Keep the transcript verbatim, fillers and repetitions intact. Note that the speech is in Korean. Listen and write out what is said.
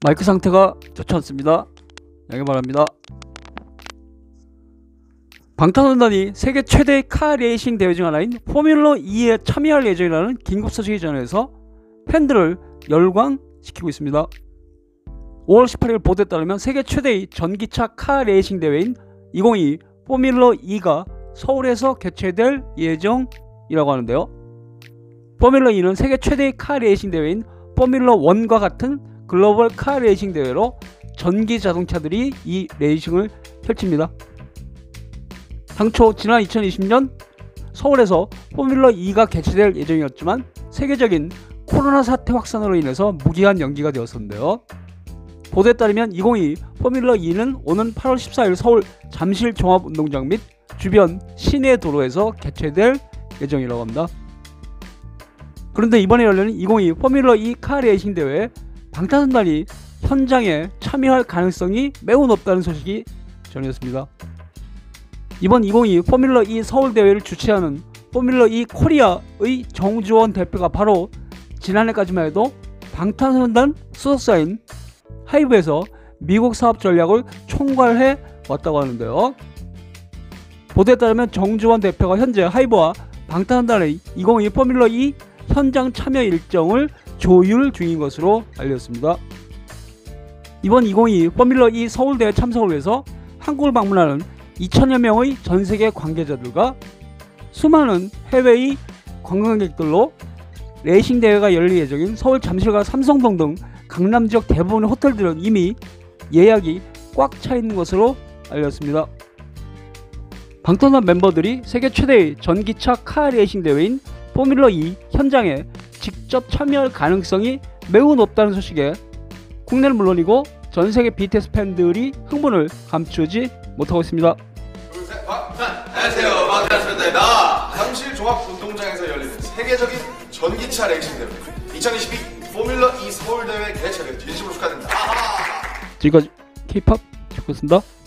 마이크 상태가 좋지 않습니다. 양해 바랍니다. 방탄소년단이 세계 최대의 카 레이싱 대회 중 하나인 포뮬러 이에 참여할 예정이라는 긴급 소식이 전해져서 팬들을 열광시키고 있습니다. 오월 십팔일 보도에 따르면 세계 최대의 전기차 카 레이싱 대회인 이천이십이 포뮬러 이가 서울에서 개최될 예정이라고 하는데요. 포뮬러 이는 세계 최대의 카 레이싱 대회인 포뮬러 일과 같은 글로벌 카 레이싱 대회로 전기 자동차들이 이 레이싱을 펼칩니다. 당초 지난 이천이십년 서울에서 포뮬러 이가 개최될 예정이었지만 세계적인 코로나 사태 확산으로 인해서 무기한 연기가 되었었는데요. 보도에 따르면 이천이십이 포뮬러 이는 오는 팔월 십사일 서울 잠실 종합운동장 및 주변 시내 도로에서 개최될 예정이라고 합니다. 그런데 이번에 열리는 이천이십이 포뮬러 이 카 레이싱 대회에 방탄소년단이 현장에 참여할 가능성이 매우 높다는 소식이 전해졌습니다. 이번 이천이십이 포뮬러 이 서울 대회를 주최하는 포뮬러 이 코리아의 정주원 대표가 바로 지난해까지만 해도 방탄소년단 소속사인 하이브에서 미국 사업 전략을 총괄해 왔다고 하는데요. 보도에 따르면 정주원 대표가 현재 하이브와 방탄소년단의 이천이십이 포뮬러 이 현장 참여 일정을 조율 중인 것으로 알렸습니다. 이번 이천이십이 포뮬러 이 서울대회 참석을 위해서 한국을 방문하는 이천여 명의 전세계 관계자들과 수많은 해외의 관광객들로 레이싱 대회가 열릴 예정인 서울 잠실과 삼성동 등 강남 지역 대부분의 호텔들은 이미 예약이 꽉 차 있는 것으로 알렸습니다. 방탄소년단 멤버들이 세계 최대의 전기차 카 레이싱 대회인 포뮬러 이 현장에 직접 참여할 가능성이 매우 높다는 소식에 국내는 물론이고 전세계 비티에스 팬들이 흥분을 감추지 못하고 있습니다. 둘, 셋, 방탄! 안녕하세요, 방탄소년단입니다. 잠실 종합운동장에서 열리는 세계적인 전기차 레이싱 대회 이천이십이 포뮬러 이 서울대회 개최를 진심으로 축하드립니다. 지금까지 K-팝 축구였습니다.